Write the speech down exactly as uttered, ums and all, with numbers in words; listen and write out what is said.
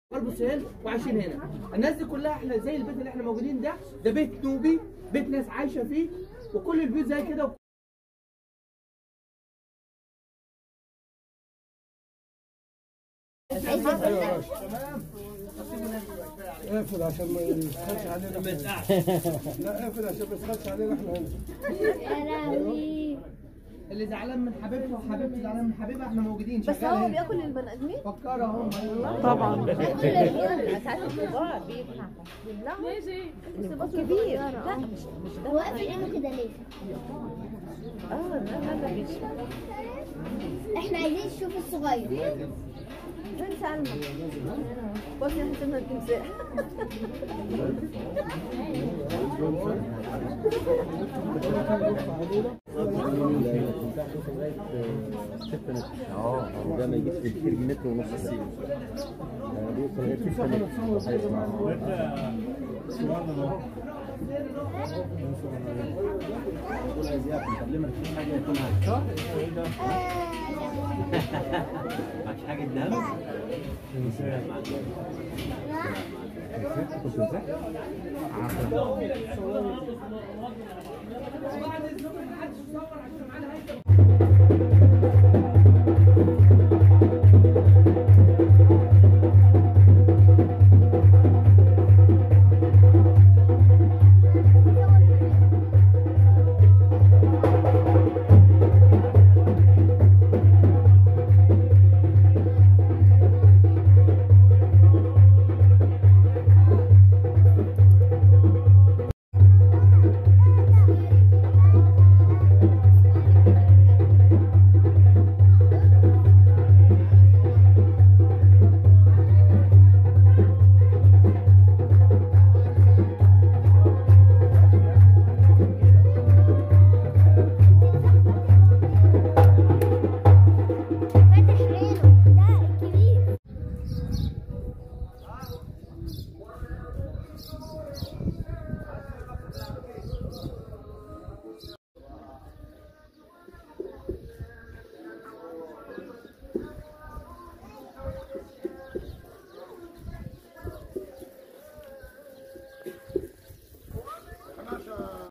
بورسعيد وعايشين هنا. الناس دي كلها احنا زي البيت اللي احنا موجودين ده، ده بيت نوبي، بيت ناس عايشه فيه، وكل البيوت زي كده. ايوه اقفل عشان ما يسخنش علينا. لا اقفل عشان ما يسخنش علينا احنا هنا. يا لهوي. اللي زعلان من حبيبته وحبيبته زعلان من حبيبها احنا موجودين. بس هو بياكل البني ادمين؟ فكرها هم طبعا. بياكل ساعات الكبار بيفتح. لا ماشي كبير. لا مش مش ده. هو قافل عينه كده ليه؟ اه لا لا مش. احنا عايزين نشوف الصغير. فين سلمى؟ بص احنا شفنا التمساح. اه ده ما يجيش في كتير متر ونص السيل. بيوصل لغايه ستة متر. عايز ياكل. طب ليه ما فيش حاجه ياكلها؟ صح؟ معكش حاجه تدهن؟ تمساح. تمساح؟ بعد اذنكم محدش يصور عشان معانا هيثم.